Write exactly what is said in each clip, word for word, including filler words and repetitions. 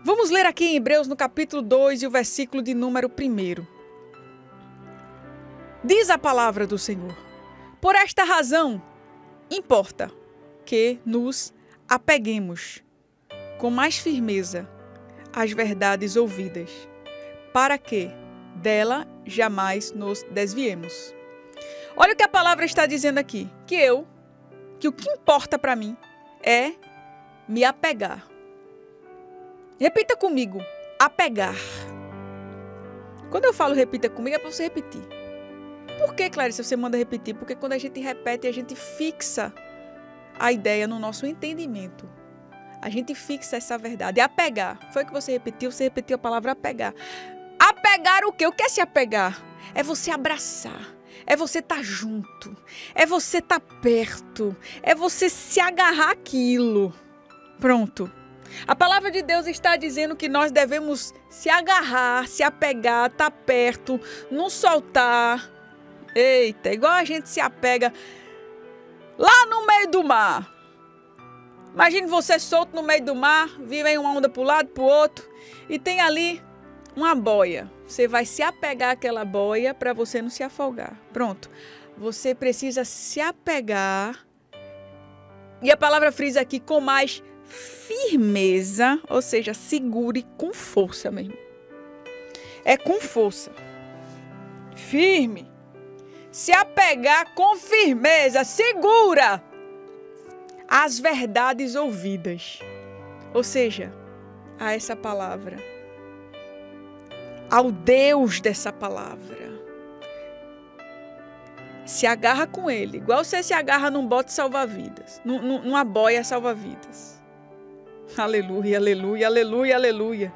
Vamos ler aqui em Hebreus, no capítulo dois, e o versículo de número um. Diz a palavra do Senhor: por esta razão, importa que nos apeguemos com mais firmeza às verdades ouvidas, para que dela jamais nos desviemos. Olha o que a palavra está dizendo aqui, que eu, que o que importa para mim é me apegar. Repita comigo, apegar. Quando eu falo repita comigo, é para você repetir. Por que, Clarice, você manda repetir? Porque quando a gente repete, a gente fixa a ideia no nosso entendimento. A gente fixa essa verdade. Apegar. Foi o que você repetiu? Você repetiu a palavra apegar. Apegar o quê? O que é se apegar? É você abraçar. É você estar junto. É você estar perto. É você se agarrar àquilo. Pronto. A palavra de Deus está dizendo que nós devemos se agarrar, se apegar, estar perto, não soltar. Eita, igual a gente se apega lá no meio do mar. Imagine você solto no meio do mar, vem uma onda para um lado, para o outro, e tem ali uma boia. Você vai se apegar àquela boia para você não se afogar. Pronto. Você precisa se apegar. E a palavra frisa aqui com mais firmeza, ou seja, segure com força mesmo. É com força. Firme. Se apegar com firmeza, segura as verdades ouvidas. Ou seja, a essa palavra. Ao Deus dessa palavra. Se agarra com ele, igual você se agarra num bote salva-vidas, numa boia salva-vidas. Aleluia, aleluia, aleluia, aleluia.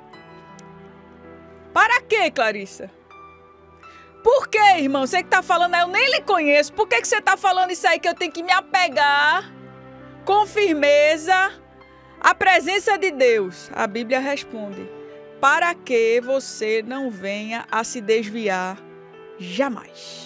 Para quê, Clarissa? Por quê, irmão? Você que está falando, eu nem lhe conheço. Por que, que você está falando isso aí, que eu tenho que me apegar com firmeza à presença de Deus? A Bíblia responde: para que você não venha a se desviar jamais.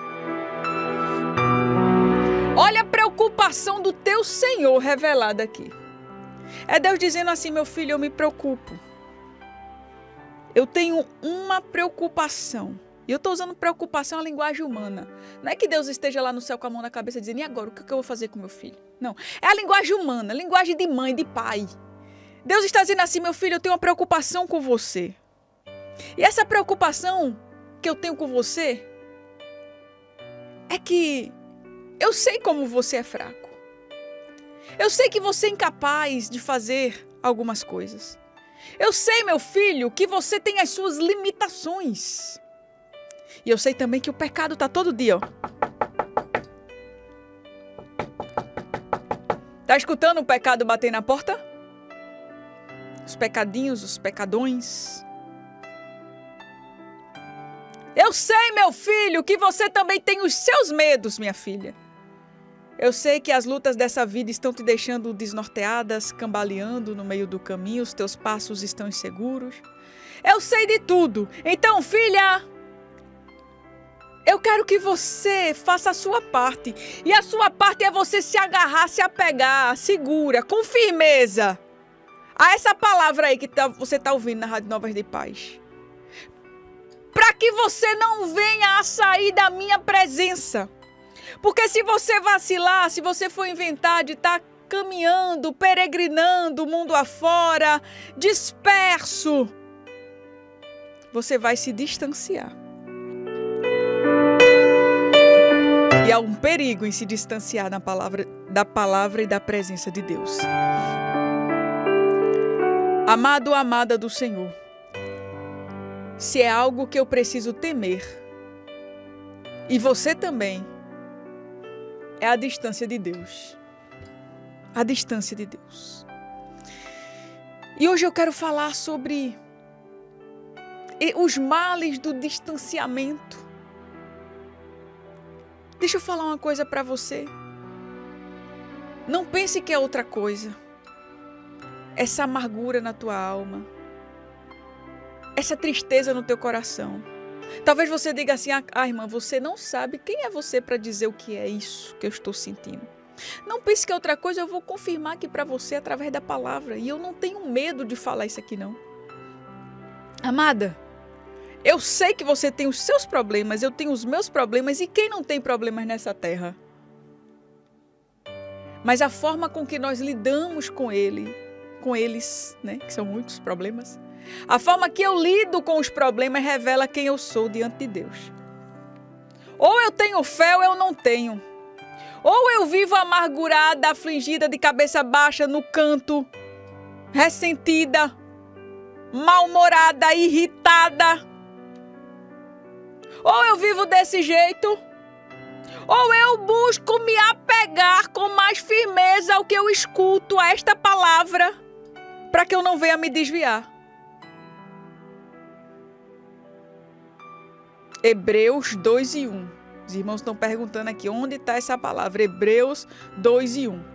Olha a preocupação do teu Senhor revelada aqui. É Deus dizendo assim: meu filho, eu me preocupo. Eu tenho uma preocupação. E eu estou usando preocupação a linguagem humana. Não é que Deus esteja lá no céu com a mão na cabeça dizendo: e agora, o que eu vou fazer com meu filho? Não, é a linguagem humana, a linguagem de mãe, de pai. Deus está dizendo assim: meu filho, eu tenho uma preocupação com você. E essa preocupação que eu tenho com você é que eu sei como você é fraco. Eu sei que você é incapaz de fazer algumas coisas. Eu sei, meu filho, que você tem as suas limitações. E eu sei também que o pecado está todo dia, ó. Tá escutando o pecado bater na porta? Os pecadinhos, os pecadões. Eu sei, meu filho, que você também tem os seus medos, minha filha. Eu sei que as lutas dessa vida estão te deixando desnorteadas, cambaleando no meio do caminho, os teus passos estão inseguros. Eu sei de tudo. Então, filha, eu quero que você faça a sua parte. E a sua parte é você se agarrar, se apegar, segura, com firmeza a essa palavra aí que tá, você está ouvindo na Rádio Novas de Paz. Para que você não venha a sair da minha presença. Porque se você vacilar, se você for inventar de estar caminhando, peregrinando, mundo afora, disperso, você vai se distanciar. E há um perigo em se distanciar da palavra, da palavra e da presença de Deus. Amado, amada do Senhor, se é algo que eu preciso temer, e você também, é a distância de Deus. A distância de Deus. E hoje eu quero falar sobre os males do distanciamento. Deixa eu falar uma coisa para você. Não pense que é outra coisa. Essa amargura na tua alma. Essa tristeza no teu coração. Talvez você diga assim: ah, irmã, você não sabe quem é você para dizer o que é isso que eu estou sentindo. Não pense que é outra coisa, eu vou confirmar aqui para você através da palavra. E eu não tenho medo de falar isso aqui, não. Amada, eu sei que você tem os seus problemas, eu tenho os meus problemas, e quem não tem problemas nessa terra? Mas a forma com que nós lidamos com ele, com eles, né, que são muitos problemas, a forma que eu lido com os problemas revela quem eu sou diante de Deus. Ou eu tenho fé ou eu não tenho. Ou eu vivo amargurada, afligida, de cabeça baixa, no canto, ressentida, mal-humorada, irritada. Ou eu vivo desse jeito, ou eu busco me apegar com mais firmeza ao que eu escuto, a esta palavra, para que eu não venha me desviar. Hebreus dois e um. Os irmãos estão perguntando aqui, onde está essa palavra? Hebreus dois e um.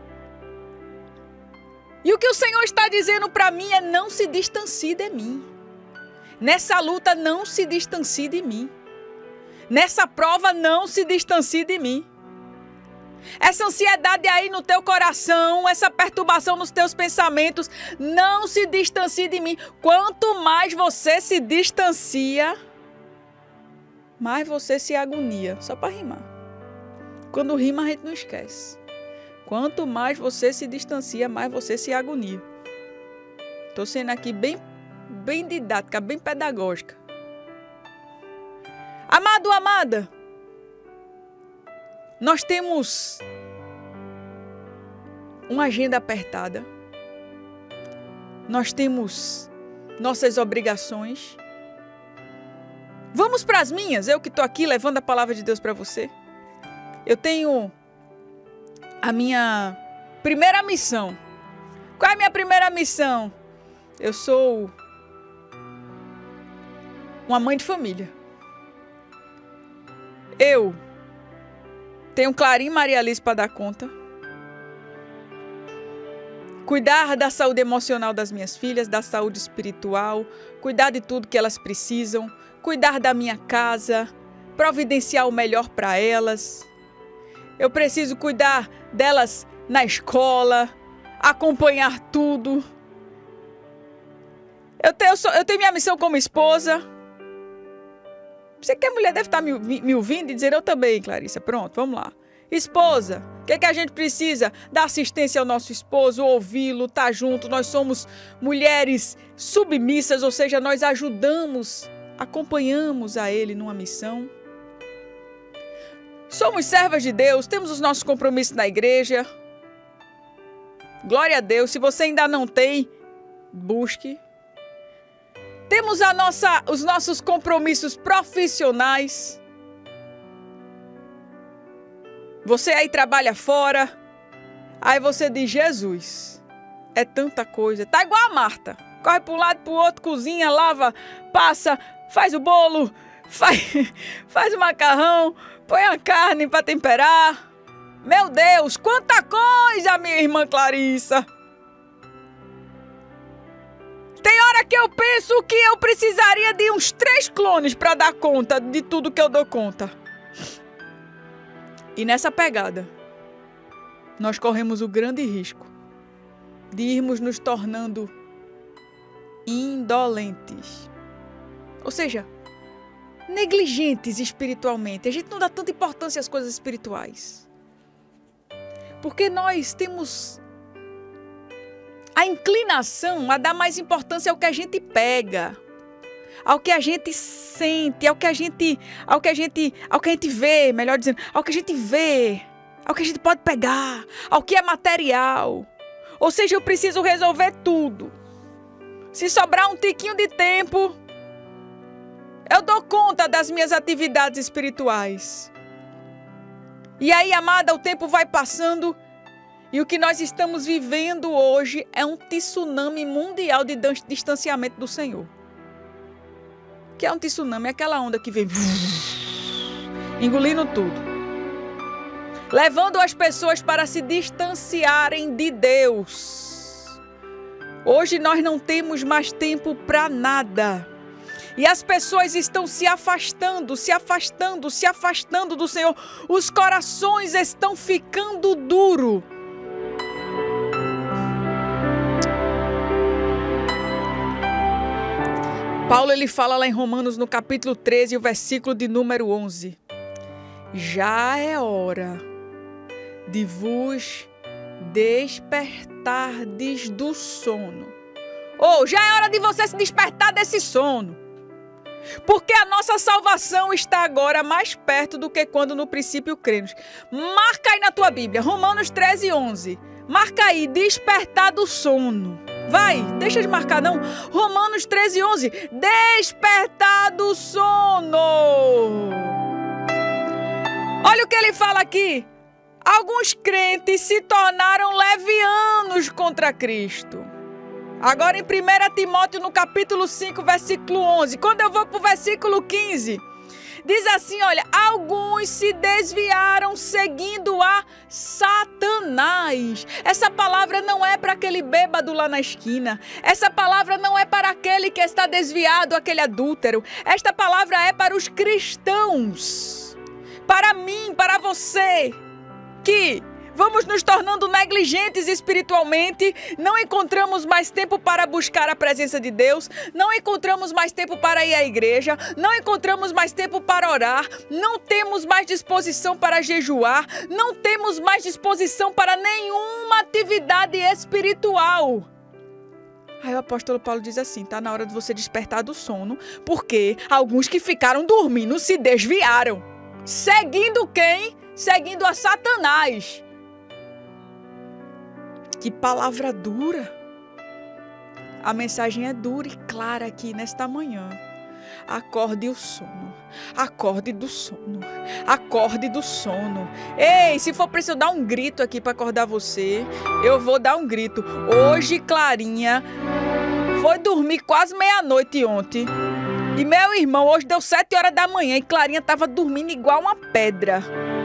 E o que o Senhor está dizendo para mim é: não se distancie de mim. Nessa luta, não se distancie de mim. Nessa prova, não se distancie de mim. Essa ansiedade aí no teu coração, essa perturbação nos teus pensamentos, não se distancie de mim. Quanto mais você se distancia, mais você se agonia. Só para rimar. Quando rima, a gente não esquece. Quanto mais você se distancia, mais você se agonia. Estou sendo aqui bem, bem didática, bem pedagógica. Amado, amada, nós temos uma agenda apertada. Nós temos nossas obrigações. Vamos para as minhas, eu que estou aqui levando a palavra de Deus para você. Eu tenho a minha primeira missão. Qual é a minha primeira missão? Eu sou uma mãe de família. Eu tenho Clarim e Maria Alice para dar conta. Cuidar da saúde emocional das minhas filhas, da saúde espiritual, cuidar de tudo que elas precisam, cuidar da minha casa, providenciar o melhor para elas. Eu preciso cuidar delas na escola, acompanhar tudo. Eu tenho, eu tenho minha missão como esposa. Você que a mulher deve estar me, me ouvindo e dizer: eu também, Clarissa. Pronto, vamos lá. Esposa, o que, é que a gente precisa? Dar assistência ao nosso esposo, ouvi-lo, estar junto. Nós somos mulheres submissas, ou seja, nós ajudamos, acompanhamos a ele numa missão. Somos servas de Deus, temos os nossos compromissos na igreja. Glória a Deus. Se você ainda não tem, busque. Temos a nossa, os nossos compromissos profissionais. Você aí trabalha fora. Aí você diz: Jesus, é tanta coisa. Tá igual a Marta. Corre para um lado, para o outro, cozinha, lava, passa, faz o bolo, faz, faz o macarrão, põe a carne para temperar. Meu Deus, quanta coisa, minha irmã Clarissa. Tem hora que eu penso que eu precisaria de uns três clones para dar conta de tudo que eu dou conta. E nessa pegada, nós corremos o grande risco de irmos nos tornando indolentes. Ou seja, negligentes espiritualmente. A gente não dá tanta importância às coisas espirituais. Porque nós temos a inclinação a dar mais importância ao que a gente pega, ao que a gente sente, ao que a gente, ao que a gente, ao que a gente vê, melhor dizendo, ao que a gente vê, ao que a gente pode pegar, ao que é material. Ou seja, eu preciso resolver tudo. Se sobrar um tiquinho de tempo, eu dou conta das minhas atividades espirituais. E aí, amada, o tempo vai passando. E o que nós estamos vivendo hoje é um tsunami mundial de distanciamento do Senhor. O que é um tsunami? É aquela onda que vem engolindo tudo. Levando as pessoas para se distanciarem de Deus. Hoje nós não temos mais tempo para nada. E as pessoas estão se afastando, se afastando, se afastando do Senhor. Os corações estão ficando duros. Paulo ele fala lá em Romanos no capítulo treze, o versículo de número onze. Já é hora de vos despertardes do sono. Ou oh, já é hora de você se despertar desse sono. Porque a nossa salvação está agora mais perto do que quando no princípio cremos. Marca aí na tua Bíblia, Romanos treze, onze. Marca aí, despertar do sono. Vai, deixa de marcar não. Romanos treze, onze. Despertar do sono. Olha o que ele fala aqui. Alguns crentes se tornaram levianos contra Cristo. Agora em primeiro Timóteo, no capítulo cinco, versículo onze. Quando eu vou para o versículo quinze, diz assim, olha, alguns se desviaram seguindo a Satanás. Essa palavra não é para aquele bêbado lá na esquina. Essa palavra não é para aquele que está desviado, aquele adúltero. Esta palavra é para os cristãos. Para mim, para você, que vamos nos tornando negligentes espiritualmente, não encontramos mais tempo para buscar a presença de Deus, não encontramos mais tempo para ir à igreja, não encontramos mais tempo para orar, não temos mais disposição para jejuar, não temos mais disposição para nenhuma atividade espiritual. Aí o apóstolo Paulo diz assim, tá na hora de você despertar do sono, porque alguns que ficaram dormindo se desviaram. Seguindo quem? Seguindo a Satanás. Que palavra dura. A mensagem é dura e clara aqui nesta manhã. Acorde o sono. Acorde do sono. Acorde do sono. Ei, se for preciso dar um grito aqui para acordar você, eu vou dar um grito. Hoje, Clarinha foi dormir quase meia-noite ontem. E meu irmão, hoje deu sete horas da manhã e Clarinha estava dormindo igual uma pedra.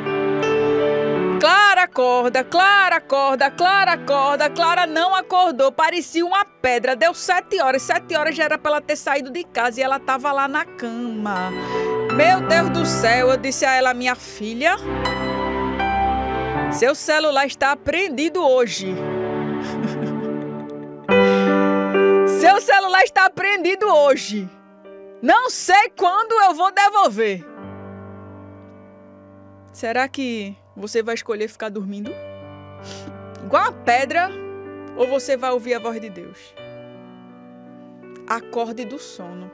Clara acorda, Clara acorda, Clara acorda, Clara não acordou, parecia uma pedra. Deu sete horas, sete horas já era para ela ter saído de casa e ela estava lá na cama. Meu Deus do céu, eu disse a ela, minha filha, seu celular está apreendido hoje. Seu celular está apreendido hoje. Não sei quando eu vou devolver. Será que você vai escolher ficar dormindo igual uma pedra ou você vai ouvir a voz de Deus? Acorde do sono.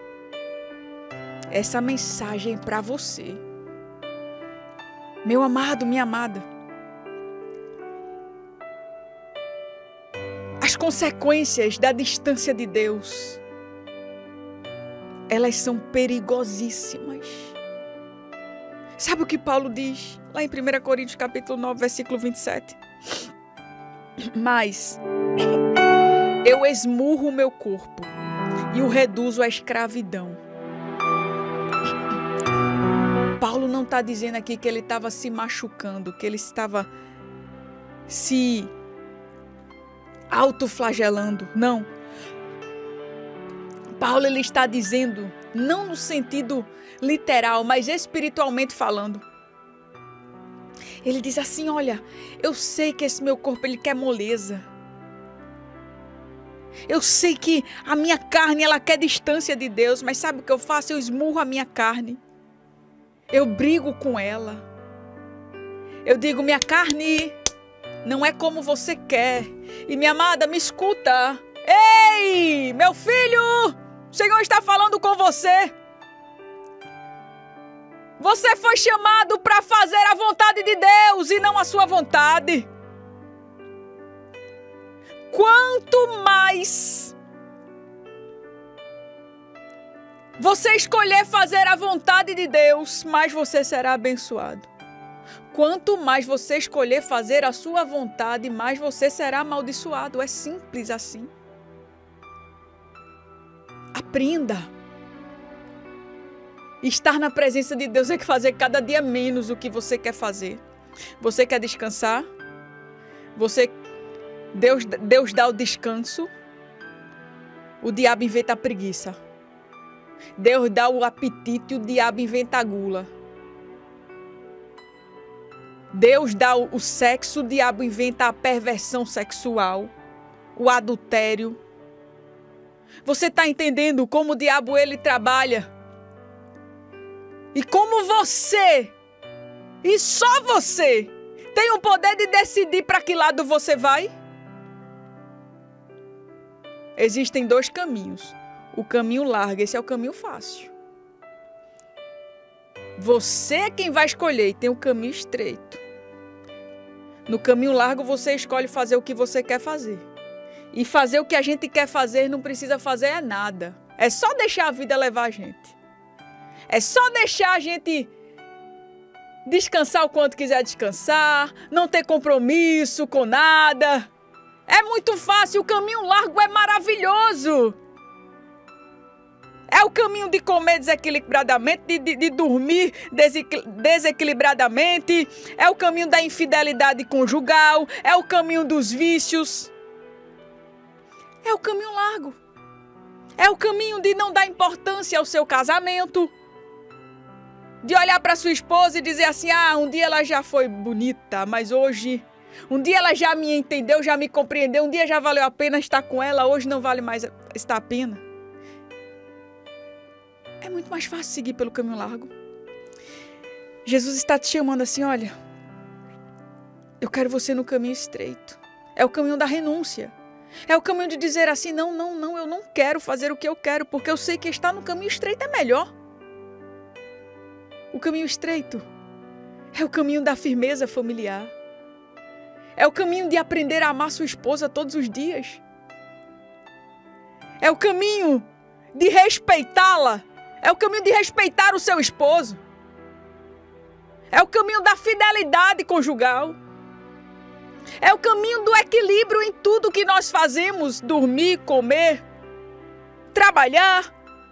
Essa mensagem é para você. Meu amado, minha amada. As consequências da distância de Deus, elas são perigosíssimas. Sabe o que Paulo diz lá em primeira Coríntios capítulo nove, versículo vinte e sete? Mas eu esmurro o meu corpo e o reduzo à escravidão. Paulo não está dizendo aqui que ele estava se machucando, que ele estava se autoflagelando. Não. Paulo ele está dizendo, não no sentido literal, mas espiritualmente falando. Ele diz assim, olha, eu sei que esse meu corpo ele quer moleza. Eu sei que a minha carne ela quer distância de Deus, mas sabe o que eu faço? Eu esmurro a minha carne. Eu brigo com ela. Eu digo, minha carne não é como você quer. E minha amada, me escuta. Ei, meu filho, o Senhor está falando com você. Você foi chamado para fazer a vontade de Deus e não a sua vontade. Quanto mais você escolher fazer a vontade de Deus, mais você será abençoado. Quanto mais você escolher fazer a sua vontade, mais você será amaldiçoado. É simples assim. Aprenda. Estar na presença de Deus é que fazer cada dia menos o que você quer fazer. Você quer descansar? Você, Deus, Deus dá o descanso. O diabo inventa a preguiça. Deus dá o apetite e o diabo inventa a gula. Deus dá o sexo, o diabo inventa a perversão sexual, o adultério. Você está entendendo como o diabo ele trabalha? E como você, e só você, tem o poder de decidir para que lado você vai? Existem dois caminhos. O caminho largo, esse é o caminho fácil. Você é quem vai escolher e tem o caminho estreito. No caminho largo você escolhe fazer o que você quer fazer. E fazer o que a gente quer fazer não precisa fazer é nada. É só deixar a vida levar a gente. É só deixar a gente descansar o quanto quiser descansar, não ter compromisso com nada. É muito fácil, o caminho largo é maravilhoso. É o caminho de comer desequilibradamente, de, de, de dormir desequilibradamente. É o caminho da infidelidade conjugal. É o caminho dos vícios. É o caminho largo. É o caminho de não dar importância ao seu casamento. De olhar para sua esposa e dizer assim, ah, um dia ela já foi bonita, mas hoje... Um dia ela já me entendeu, já me compreendeu. Um dia já valeu a pena estar com ela, hoje não vale mais estar a pena. É muito mais fácil seguir pelo caminho largo. Jesus está te chamando assim, olha, eu quero você no caminho estreito. É o caminho da renúncia. É o caminho de dizer assim, não, não, não, eu não quero fazer o que eu quero, porque eu sei que estar no caminho estreito é melhor. O caminho estreito é o caminho da firmeza familiar. É o caminho de aprender a amar sua esposa todos os dias. É o caminho de respeitá-la. É o caminho de respeitar o seu esposo. É o caminho da fidelidade conjugal. É o caminho do equilíbrio em tudo que nós fazemos. Dormir, comer, trabalhar.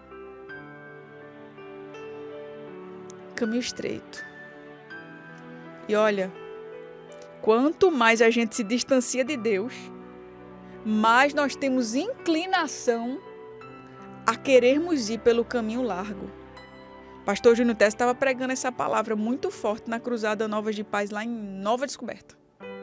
Caminho estreito. E olha, quanto mais a gente se distancia de Deus, mais nós temos inclinação a querermos ir pelo caminho largo. Pastor Júnior Teste estava pregando essa palavra muito forte na Cruzada Novas de Paz, lá em Nova Descoberta.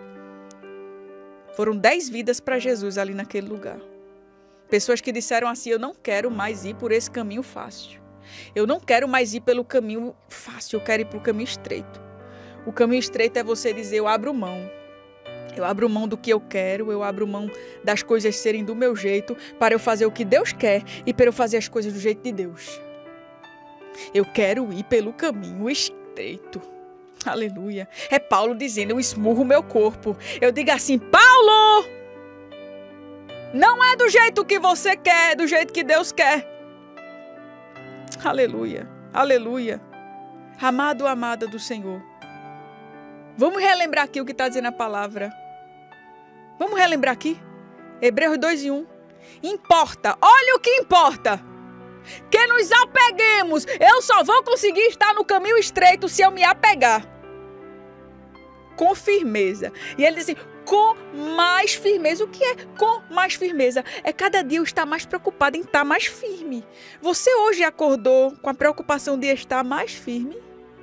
Foram dez vidas para Jesus ali naquele lugar. Pessoas que disseram assim, eu não quero mais ir por esse caminho fácil. Eu não quero mais ir pelo caminho fácil, eu quero ir pelo caminho estreito. O caminho estreito é você dizer, eu abro mão. Eu abro mão do que eu quero, eu abro mão das coisas serem do meu jeito, para eu fazer o que Deus quer e para eu fazer as coisas do jeito de Deus. Eu quero ir pelo caminho estreito. Aleluia. É Paulo dizendo, eu esmurro o meu corpo. Eu digo assim, Paulo, não é do jeito que você quer, é do jeito que Deus quer. Aleluia, aleluia. Amado, amada do Senhor. Vamos relembrar aqui o que está dizendo a palavra. Vamos relembrar aqui. Hebreus dois e um. Importa, olha o que importa. Que nos apeguemos. Eu só vou conseguir estar no caminho estreito se eu me apegar. Com firmeza. E ele diz assim, com mais firmeza. O que é com mais firmeza? É cada dia eu estar mais preocupado em estar mais firme. Você hoje acordou com a preocupação de estar mais firme?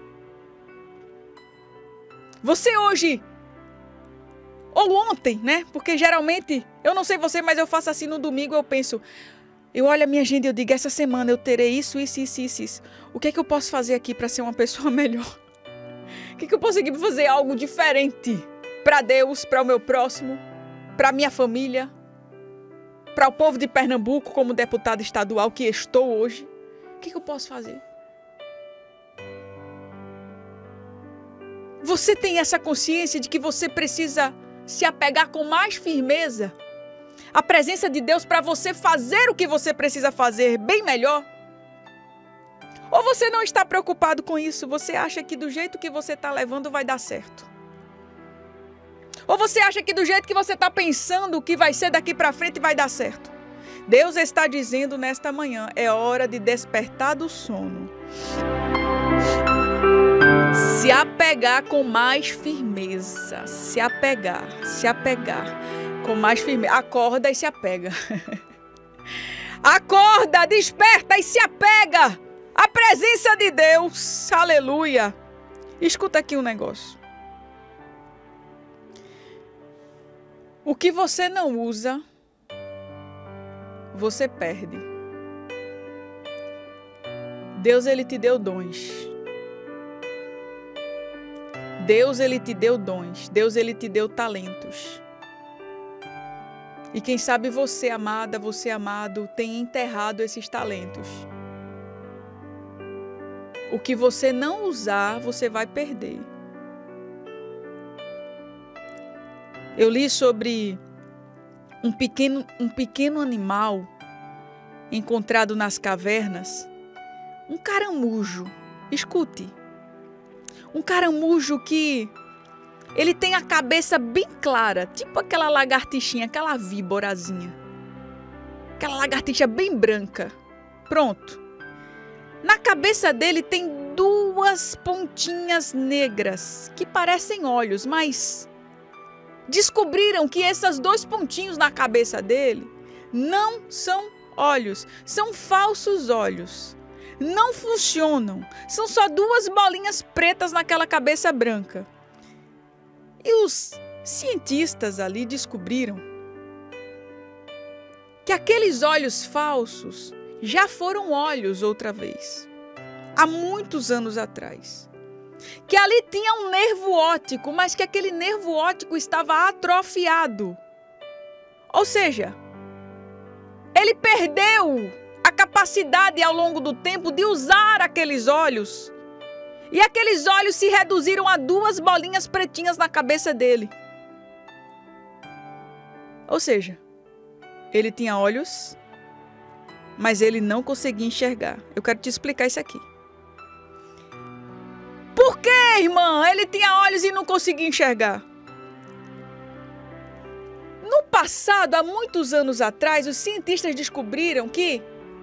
Você hoje, ou ontem, né? Porque geralmente, eu não sei você, mas eu faço assim no domingo, eu penso, eu olho a minha agenda e eu digo, essa semana eu terei isso, isso, isso, isso, isso. O que é que eu posso fazer aqui para ser uma pessoa melhor? O que é que eu posso aqui para fazer algo diferente para Deus, para o meu próximo, para a minha família, para o povo de Pernambuco como deputado estadual que estou hoje? O que é que eu posso fazer? Você tem essa consciência de que você precisa se apegar com mais firmeza à presença de Deus para você fazer o que você precisa fazer bem melhor? Ou você não está preocupado com isso? Você acha que do jeito que você está levando vai dar certo? Ou você acha que do jeito que você está pensando que vai ser daqui para frente vai dar certo? Deus está dizendo nesta manhã, é hora de despertar do sono. Se apegar com mais firmeza. Se apegar, se apegar com mais firmeza. Acorda e se apega. Acorda, desperta e se apega à presença de Deus. Aleluia. Escuta aqui um negócio. O que você não usa, você perde. Deus, ele te deu dons. Deus, ele te deu dons. Deus, ele te deu talentos. E quem sabe você, amada, você, amado, tem enterrado esses talentos. O que você não usar, você vai perder. Eu li sobre um pequeno, um pequeno animal encontrado nas cavernas, um caramujo. Escute, um caramujo que ele tem a cabeça bem clara, tipo aquela lagartixinha, aquela víborazinha. Aquela lagartixa bem branca. Pronto. Na cabeça dele tem duas pontinhas negras que parecem olhos, mas descobriram que esses dois pontinhos na cabeça dele não são olhos, são falsos olhos. Não funcionam. São só duas bolinhas pretas naquela cabeça branca. E os cientistas ali descobriram que aqueles olhos falsos já foram olhos outra vez, há muitos anos atrás. Que ali tinha um nervo óptico, mas que aquele nervo óptico estava atrofiado. Ou seja, ele perdeu a capacidade ao longo do tempo de usar aqueles olhos. E aqueles olhos se reduziram a duas bolinhas pretinhas na cabeça dele. Ou seja, ele tinha olhos, mas ele não conseguia enxergar. Eu quero te explicar isso aqui. Por que, irmã? Ele tinha olhos e não conseguia enxergar. No passado, há muitos anos atrás, os cientistas descobriram que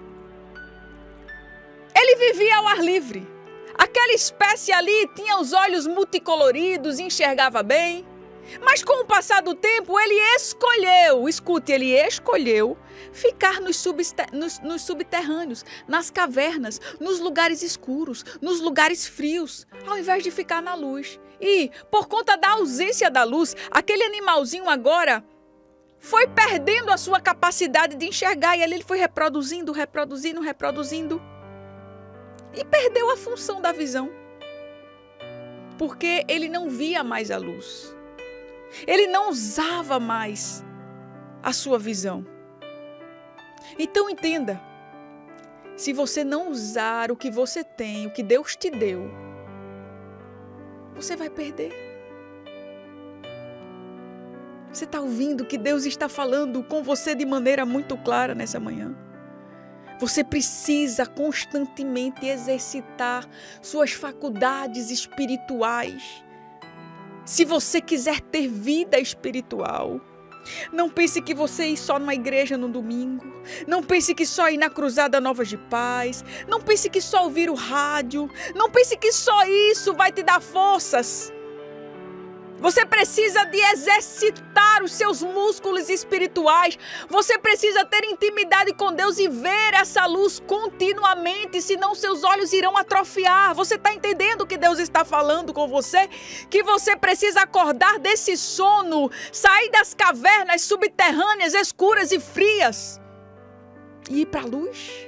ele vivia ao ar livre. Aquela espécie ali tinha os olhos multicoloridos, enxergava bem. Mas com o passar do tempo, ele escolheu, escute, ele escolheu ficar nos, nos, nos subterrâneos, nas cavernas, nos lugares escuros, nos lugares frios, ao invés de ficar na luz. E, por conta da ausência da luz, aquele animalzinho agora foi perdendo a sua capacidade de enxergar. E ali ele foi reproduzindo, reproduzindo, reproduzindo. E perdeu a função da visão. Porque ele não via mais a luz. Ele não usava mais a sua visão. Então entenda, se você não usar o que você tem, o que Deus te deu, você vai perder. Você está ouvindo que Deus está falando com você de maneira muito clara nessa manhã? Você precisa constantemente exercitar suas faculdades espirituais. Se você quiser ter vida espiritual, não pense que você ir só numa igreja no domingo. Não pense que só ir na Cruzada Novas de Paz. Não pense que só ouvir o rádio. Não pense que só isso vai te dar forças. Você precisa de exercitar os seus músculos espirituais. Você precisa ter intimidade com Deus e ver essa luz continuamente, senão seus olhos irão atrofiar. Você está entendendo o que Deus está falando com você? Que você precisa acordar desse sono, sair das cavernas subterrâneas, escuras e frias e ir para a luz.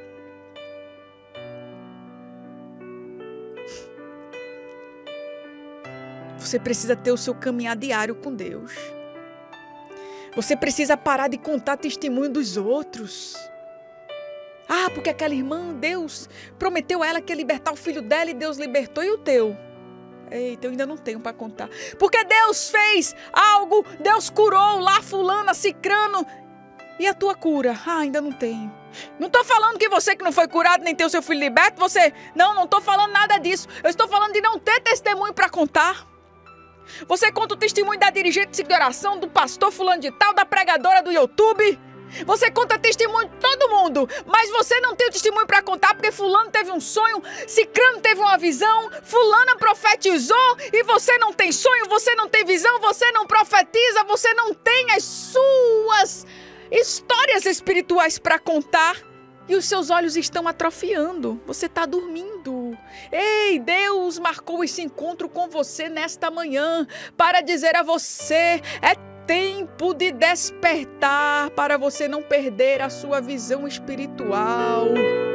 Você precisa ter o seu caminhar diário com Deus. Você precisa parar de contar testemunho dos outros. Ah, porque aquela irmã, Deus prometeu a ela que ia libertar o filho dela e Deus libertou. E o teu? Eita, eu ainda não tenho para contar. Porque Deus fez algo, Deus curou lá fulana, cicrano. E a tua cura? Ah, ainda não tenho. Não estou falando que você que não foi curado nem tem o seu filho liberto, você... Não, não estou falando nada disso. Eu estou falando de não ter testemunho para contar. Você conta o testemunho da dirigente de oração, do pastor fulano de tal, da pregadora do YouTube. Você conta testemunho de todo mundo, mas você não tem o testemunho para contar porque fulano teve um sonho, cicrano teve uma visão, fulana profetizou e você não tem sonho, você não tem visão, você não profetiza, você não tem as suas histórias espirituais para contar. E os seus olhos estão atrofiando. Você está dormindo. Ei, Deus marcou esse encontro com você nesta manhã para dizer a você: é tempo de despertar para você não perder a sua visão espiritual.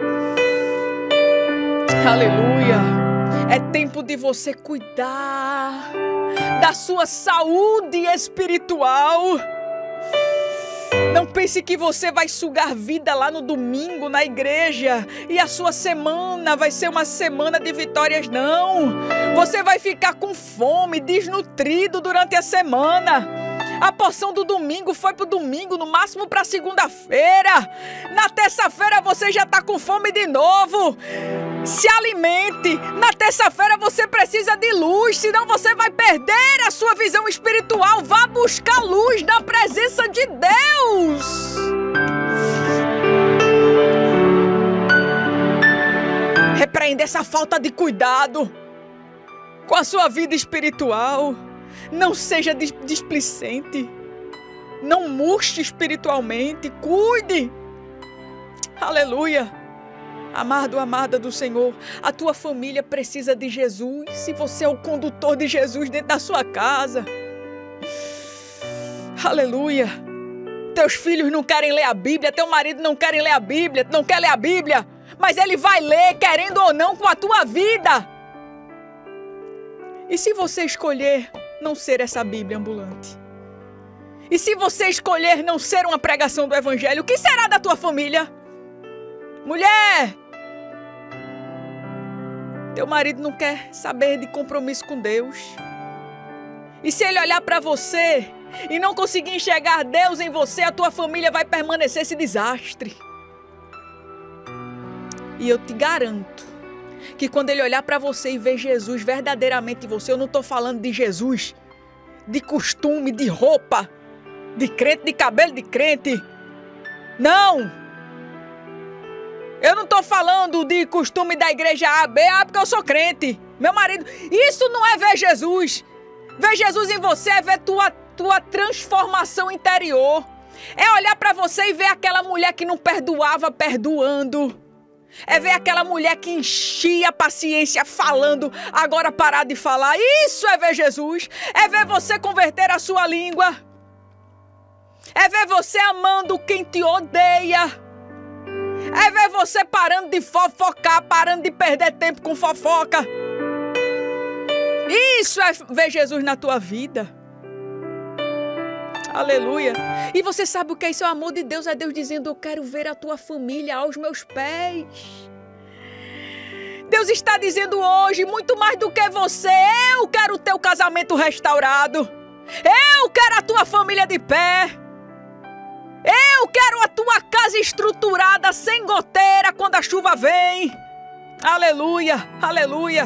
Aleluia! É tempo de você cuidar da sua saúde espiritual. Não pense que você vai sugar vida lá no domingo na igreja e a sua semana vai ser uma semana de vitórias, não. Você vai ficar com fome, desnutrido durante a semana. A porção do domingo foi pro domingo, no máximo para segunda-feira. Na terça-feira você já está com fome de novo. Se alimente. Na terça-feira você precisa de luz, senão você vai perder a sua visão espiritual. Vá buscar luz na presença de Deus. Repreenda essa falta de cuidado com a sua vida espiritual. Não seja displicente. Não murche espiritualmente. Cuide. Aleluia. Amado, amada do Senhor, a tua família precisa de Jesus. Se você é o condutor de Jesus dentro da sua casa. Aleluia. Teus filhos não querem ler a Bíblia, teu marido não quer ler a Bíblia, não quer ler a Bíblia, mas ele vai ler, querendo ou não, com a tua vida. E se você escolher não ser essa Bíblia ambulante? E se você escolher não ser uma pregação do Evangelho, o que será da tua família? Mulher! Teu marido não quer saber de compromisso com Deus. E se ele olhar para você e não conseguir enxergar Deus em você, a tua família vai permanecer esse desastre. E eu te garanto que quando ele olhar para você e ver Jesus verdadeiramente em você, eu não estou falando de Jesus de costume, de roupa, de crente, de cabelo de crente. Não! Eu não estou falando de costume da igreja A, B, ah, porque eu sou crente. Meu marido, isso não é ver Jesus. Ver Jesus em você é ver tua, tua transformação interior. É olhar para você e ver aquela mulher que não perdoava, perdoando. É ver aquela mulher que enchia a paciência falando, agora parar de falar. Isso é ver Jesus. É ver você converter a sua língua. É ver você amando quem te odeia. É ver você parando de fofocar, parando de perder tempo com fofoca. Isso é ver Jesus na tua vida. Aleluia. E você sabe o que é isso? É o amor de Deus. É Deus dizendo, eu quero ver a tua família aos meus pés. Deus está dizendo hoje, muito mais do que você, eu quero o teu casamento restaurado. Eu quero a tua família de pé. Eu quero a tua casa estruturada, sem goteira, quando a chuva vem. Aleluia, aleluia.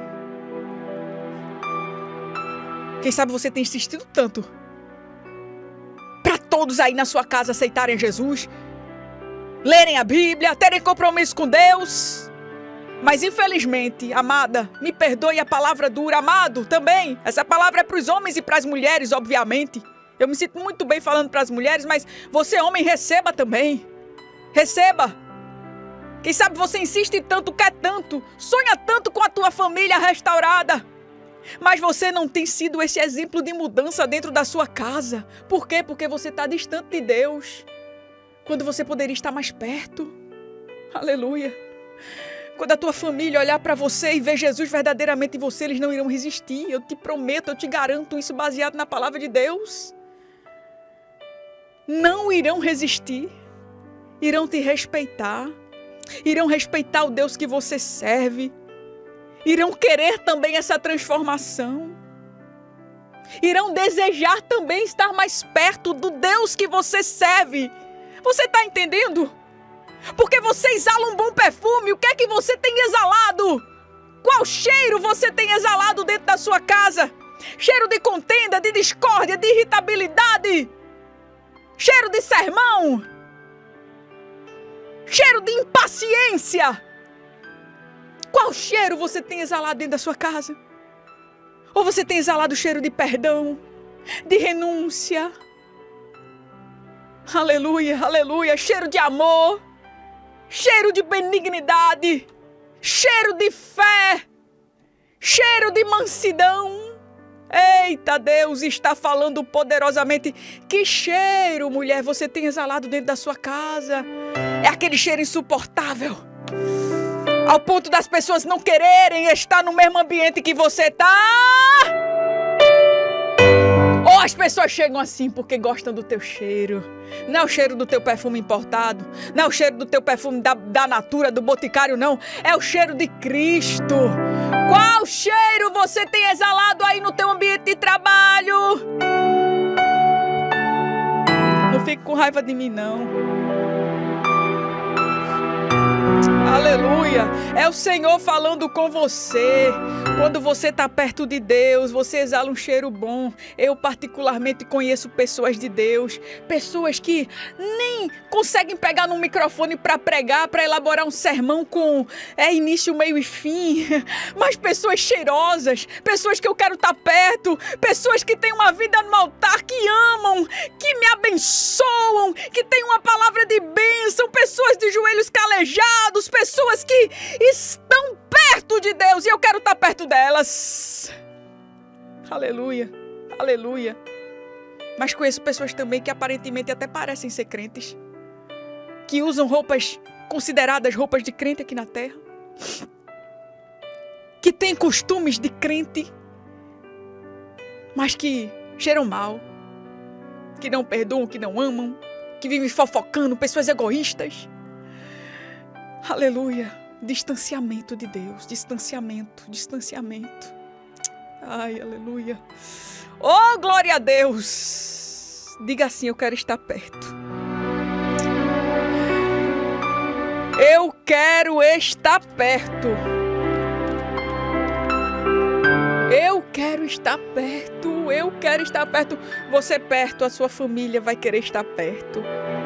Quem sabe você tem insistido tanto para todos aí na sua casa aceitarem Jesus, lerem a Bíblia, terem compromisso com Deus. Mas infelizmente, amada, me perdoe a palavra dura, amado também. Essa palavra é para os homens e para as mulheres, obviamente. Eu me sinto muito bem falando para as mulheres, mas você, homem, receba também. Receba. Quem sabe você insiste tanto, quer tanto, sonha tanto com a tua família restaurada. Mas você não tem sido esse exemplo de mudança dentro da sua casa. Por quê? Porque você está distante de Deus. Quando você poderia estar mais perto. Aleluia. Quando a tua família olhar para você e ver Jesus verdadeiramente em você, eles não irão resistir. Eu te prometo, eu te garanto isso baseado na palavra de Deus. Não irão resistir. Irão te respeitar. Irão respeitar o Deus que você serve. Irão querer também essa transformação. Irão desejar também estar mais perto do Deus que você serve. Você está entendendo? Porque você exala um bom perfume. O que é que você tem exalado? Qual cheiro você tem exalado dentro da sua casa? Cheiro de contenda, de discórdia, de irritabilidade? Cheiro de sermão? Cheiro de impaciência? Qual cheiro você tem exalado dentro da sua casa? Ou você tem exalado o cheiro de perdão, de renúncia? Aleluia, aleluia. Cheiro de amor, cheiro de benignidade, cheiro de fé, cheiro de mansidão. Eita, Deus está falando poderosamente. Que cheiro, mulher, você tem exalado dentro da sua casa. É aquele cheiro insuportável, ao ponto das pessoas não quererem estar no mesmo ambiente que você está. Ou as pessoas chegam assim porque gostam do teu cheiro. Não é o cheiro do teu perfume importado. Não é o cheiro do teu perfume da, da Natura, do Boticário, não. É o cheiro de Cristo. Qual cheiro você tem exalado aí no teu ambiente de trabalho? Não fique com raiva de mim, não. Aleluia. É o Senhor falando com você. Quando você está perto de Deus, você exala um cheiro bom. Eu particularmente conheço pessoas de Deus, pessoas que nem conseguem pegar no microfone para pregar, para elaborar um sermão com é, início, meio e fim, mas pessoas cheirosas, pessoas que eu quero estar perto, pessoas que têm uma vida no altar, que amam, que me abençoam, que têm uma palavra de bênção, pessoas de joelhos calejados, pessoas que estão perto de Deus e eu quero estar perto delas. Aleluia, aleluia. Mas conheço pessoas também que aparentemente até parecem ser crentes, que usam roupas consideradas roupas de crente aqui na terra, que têm costumes de crente, mas que cheiram mal, que não perdoam, que não amam, que vivem fofocando, pessoas egoístas. Aleluia. Distanciamento de Deus. Distanciamento. Distanciamento. Ai, aleluia. Oh, glória a Deus. Diga assim, eu quero estar perto. Eu quero estar perto. Eu quero estar perto. Eu quero estar perto. Você perto, a sua família vai querer estar perto.